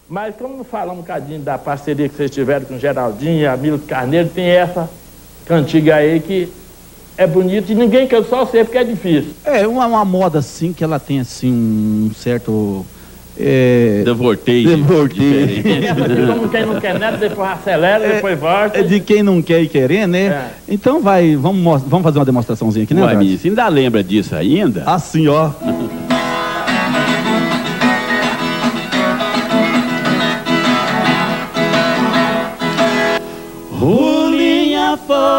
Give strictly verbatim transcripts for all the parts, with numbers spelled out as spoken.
Mas como falar um bocadinho da parceria que vocês tiveram com o Geraldinho e a Milton Carneiro, tem essa cantiga aí que é bonita e ninguém quer, só ser porque é difícil. É uma, uma moda assim que ela tem assim um certo... É... Devorteio. Devorteio. Como quem não quer nada, depois acelera, é, depois volta. É de quem não quer e querer, né? É. Então vai, vamos, vamos fazer uma demonstraçãozinha aqui, né? Ué, Miss, ainda lembra disso ainda? Assim, ó. Rolinha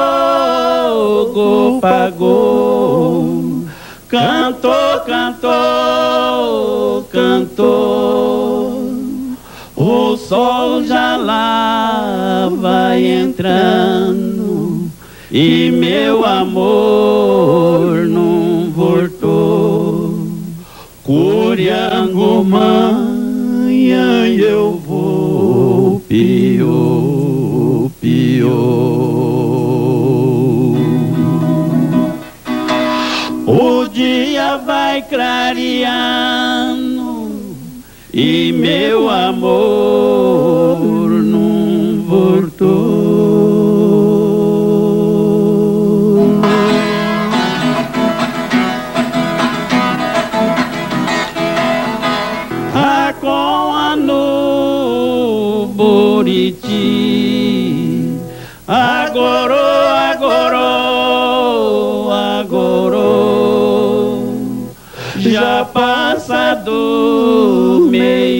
fogo pagou, cantou, cantou, cantou. O sol já lá vai entrando e meu amor não voltou. Curiango manhã eu vou pior, pior. O dia vai clareando e meu amor não voltou. Ah, com a no Buriti, agora, agora, agora, já passa do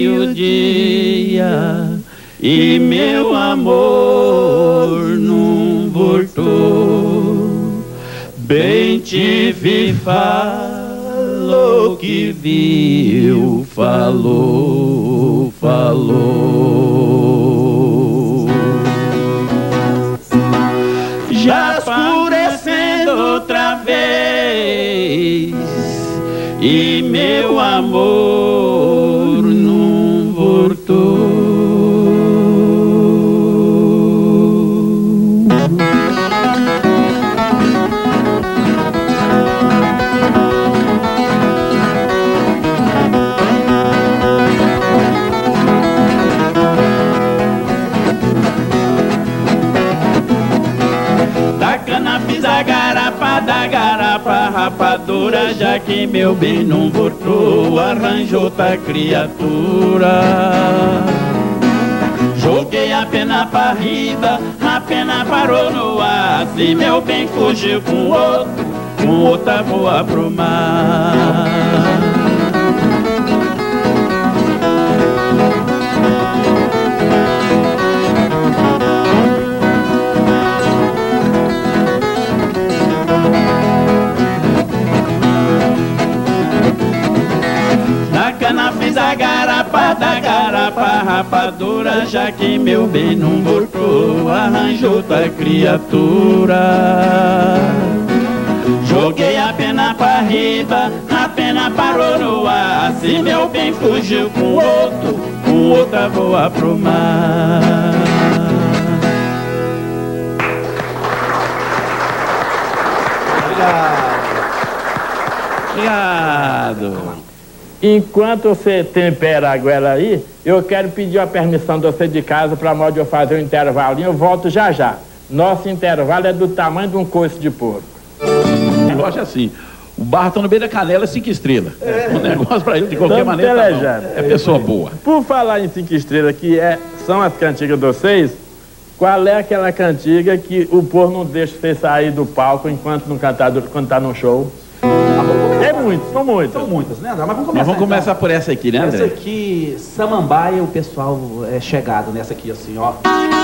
meio-dia e meu amor não voltou. Bem te vi, falou que viu, falou, falou. Já escurecendo outra vez e meu amor não voltou. Da cana pisa garapa, da garapa rapadura, já que meu bem não voltou, arranjou outra criatura. Joguei a pena pra riba, a pena parou no ar. Se meu bem fugiu com outro, com outra voa pro mar. Da cana fiz a garapa, da garapa rapadura, já que meu bem não voltou, arranjou outra criatura. Joguei a pena pra riba, a pena parou no ar. Se meu bem fugiu com outro, com outra voa pro mar. Obrigado. Obrigado. Enquanto você tempera a goela aí, eu quero pedir a permissão de você de casa para modo de eu fazer um intervalinho. Eu volto já já. Nosso intervalo é do tamanho de um coice de porco. O negócio é assim, o bar tá no meio da canela, é cinco estrelas. É. O negócio pra ele, de qualquer Estamos maneira, tá pelejando. é pessoa boa. Por falar em cinco estrelas, que é, são as cantigas de vocês, qual é aquela cantiga que o povo não deixa você sair do palco enquanto não cantar, quando tá num show? É muitas, são muitas. São muitas, né, André? Mas vamos começar, Mas vamos então. começar por essa aqui, né, André? Essa aqui, Samambaia, o pessoal é chegado nessa aqui, assim, ó.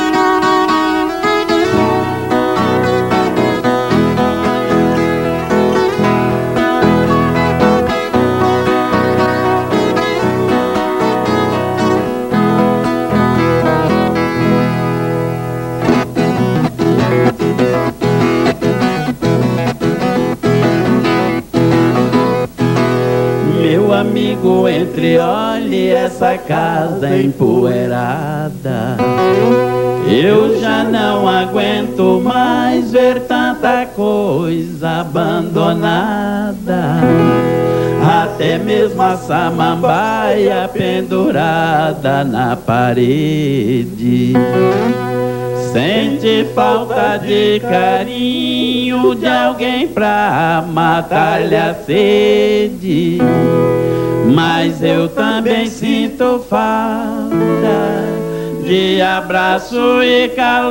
Amigo, entre olhe essa casa empoeirada. Eu já não aguento mais ver tanta coisa abandonada. A até mesmo a samambaia pendurada na parede. Sente falta de carinho de alguém pra matar-lhe a sede. Mas eu também sinto falta de abraço e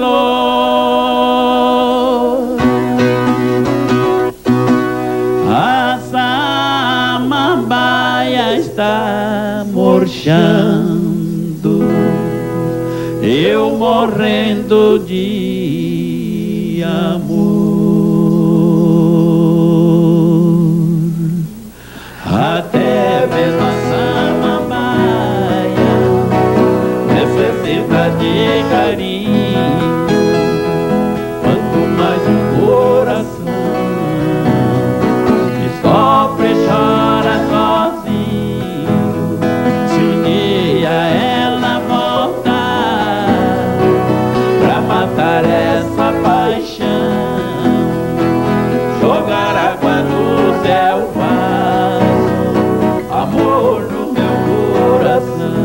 calor. A samambaia está murchando, eu morrendo de amor. Até mesmo a samambaia necessita de carinho. Quanto mais um coração que sofre e chora sozinho, se um dia ela voltar pra matar essa paixão, jogar água do céu vaso, amor no meu coração.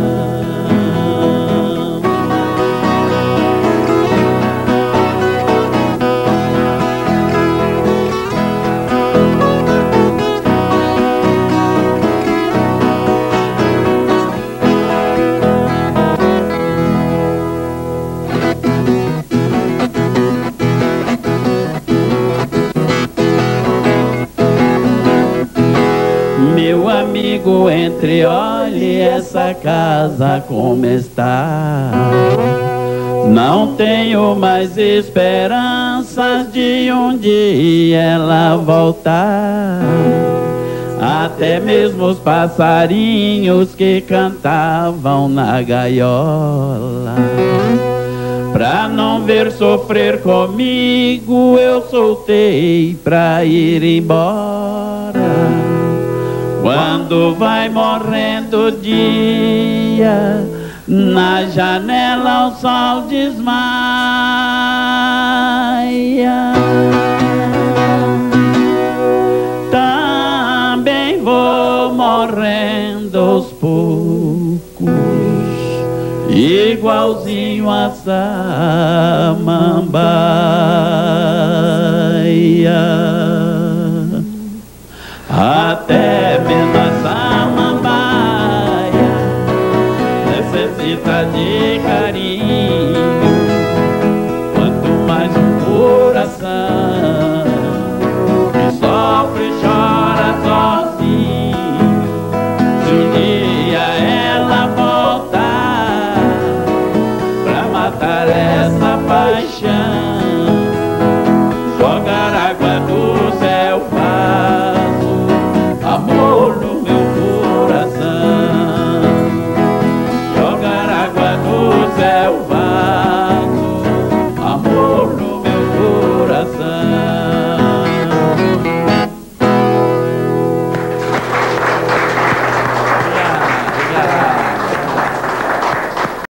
Meu amigo, entre olhe essa casa como está. Não tenho mais esperanças de um dia ela voltar. Até mesmo os passarinhos que cantavam na gaiola, pra não ver sofrer comigo, eu soltei pra ir embora. Quando vai morrendo o dia, na janela o sol desmaia. Também vou morrendo aos poucos, igualzinho a samambaia. Até mesmo a samambaia necessita de carinho.